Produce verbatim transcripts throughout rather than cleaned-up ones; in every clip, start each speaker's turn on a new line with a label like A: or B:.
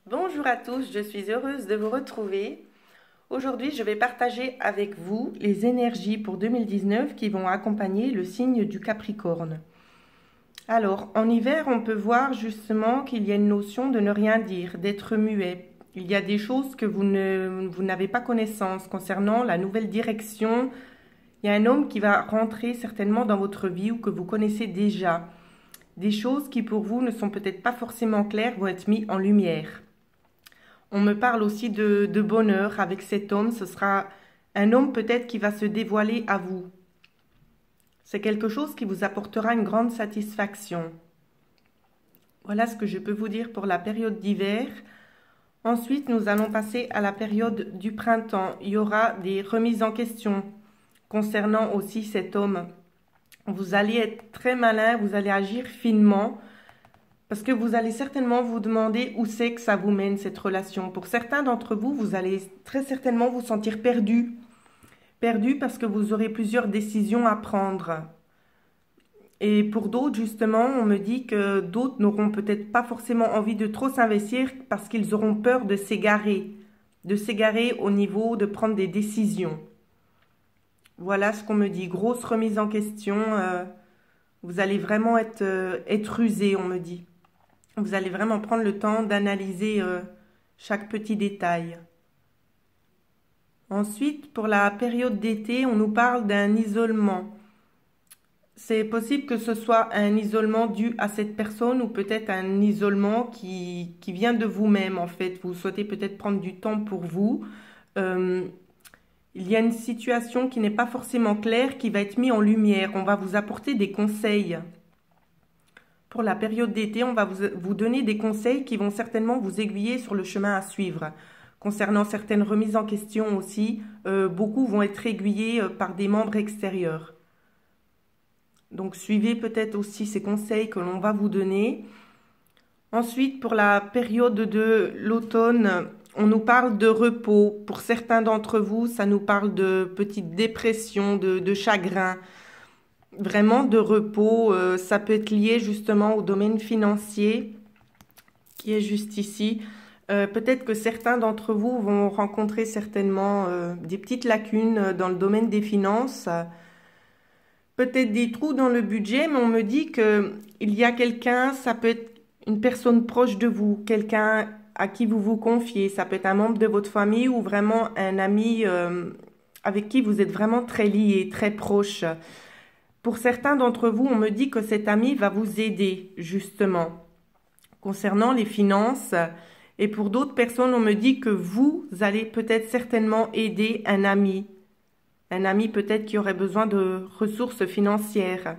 A: Bonjour à tous, je suis heureuse de vous retrouver. Aujourd'hui, je vais partager avec vous les énergies pour deux mille dix-neuf qui vont accompagner le signe du Capricorne. Alors, en hiver, on peut voir justement qu'il y a une notion de ne rien dire, d'être muet. Il y a des choses que vous ne, vous n'avez pas connaissance concernant la nouvelle direction. Il y a un homme qui va rentrer certainement dans votre vie ou que vous connaissez déjà. Des choses qui pour vous ne sont peut-être pas forcément claires vont être mises en lumière. On me parle aussi de, de bonheur avec cet homme. Ce sera un homme peut-être qui va se dévoiler à vous. C'est quelque chose qui vous apportera une grande satisfaction. Voilà ce que je peux vous dire pour la période d'hiver. Ensuite, nous allons passer à la période du printemps. Il y aura des remises en question concernant aussi cet homme. Vous allez être très malin, vous allez agir finement. Parce que vous allez certainement vous demander où c'est que ça vous mène cette relation. Pour certains d'entre vous, vous allez très certainement vous sentir perdu. Perdu parce que vous aurez plusieurs décisions à prendre. Et pour d'autres, justement, on me dit que d'autres n'auront peut-être pas forcément envie de trop s'investir parce qu'ils auront peur de s'égarer. De s'égarer au niveau de prendre des décisions. Voilà ce qu'on me dit. Grosse remise en question. Euh, vous allez vraiment être, euh, être usé, on me dit. Vous allez vraiment prendre le temps d'analyser euh, chaque petit détail. Ensuite, pour la période d'été, on nous parle d'un isolement. C'est possible que ce soit un isolement dû à cette personne ou peut-être un isolement qui, qui vient de vous-même en fait. Vous souhaitez peut-être prendre du temps pour vous. Euh, il y a une situation qui n'est pas forcément claire qui va être mise en lumière. On va vous apporter des conseils. Pour la période d'été, on va vous, vous donner des conseils qui vont certainement vous aiguiller sur le chemin à suivre. Concernant certaines remises en question aussi, euh, beaucoup vont être aiguillés euh, par des membres extérieurs. Donc suivez peut-être aussi ces conseils que l'on va vous donner. Ensuite, pour la période de l'automne, on nous parle de repos. Pour certains d'entre vous, ça nous parle de petites dépressions, de, de chagrin. Vraiment de repos, euh, ça peut être lié justement au domaine financier qui est juste ici. Euh, peut-être que certains d'entre vous vont rencontrer certainement euh, des petites lacunes dans le domaine des finances. Peut-être des trous dans le budget, mais on me dit qu'il y a quelqu'un, ça peut être une personne proche de vous, quelqu'un à qui vous vous confiez. Ça peut être un membre de votre famille ou vraiment un ami euh, avec qui vous êtes vraiment très lié, très proche. Pour certains d'entre vous, on me dit que cet ami va vous aider, justement, concernant les finances. Et pour d'autres personnes, on me dit que vous allez peut-être certainement aider un ami. Un ami peut-être qui aurait besoin de ressources financières.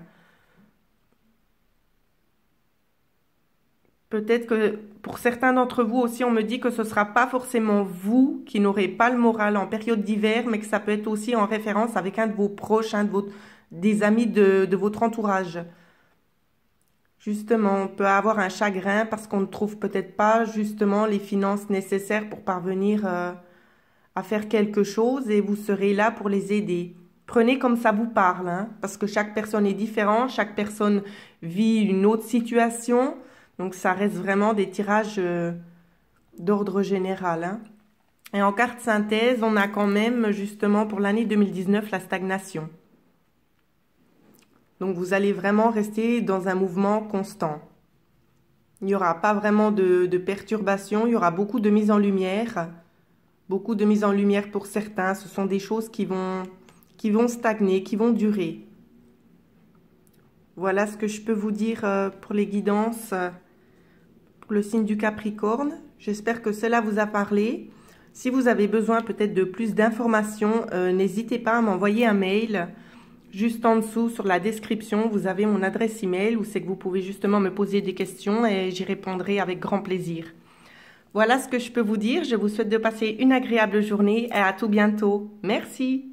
A: Peut-être que pour certains d'entre vous aussi, on me dit que ce ne sera pas forcément vous qui n'aurez pas le moral en période d'hiver, mais que ça peut être aussi en référence avec un de vos proches, un de vos... des amis de, de votre entourage. Justement, on peut avoir un chagrin parce qu'on ne trouve peut-être pas justement les finances nécessaires pour parvenir euh, à faire quelque chose et vous serez là pour les aider. Prenez comme ça vous parle, hein, parce que chaque personne est différente, chaque personne vit une autre situation, donc ça reste vraiment des tirages euh, d'ordre général. Hein. Et en carte synthèse, on a quand même justement pour l'année deux mille dix-neuf la stagnation. Donc, vous allez vraiment rester dans un mouvement constant. Il n'y aura pas vraiment de, de perturbation. Il y aura beaucoup de mise en lumière. Beaucoup de mise en lumière pour certains. Ce sont des choses qui vont, qui vont stagner, qui vont durer. Voilà ce que je peux vous dire pour les guidances pour le signe du Capricorne. J'espère que cela vous a parlé. Si vous avez besoin peut-être de plus d'informations, euh, n'hésitez pas à m'envoyer un mail. Juste en dessous, sur la description, vous avez mon adresse email où c'est que vous pouvez justement me poser des questions et j'y répondrai avec grand plaisir. Voilà ce que je peux vous dire. Je vous souhaite de passer une agréable journée et à tout bientôt. Merci.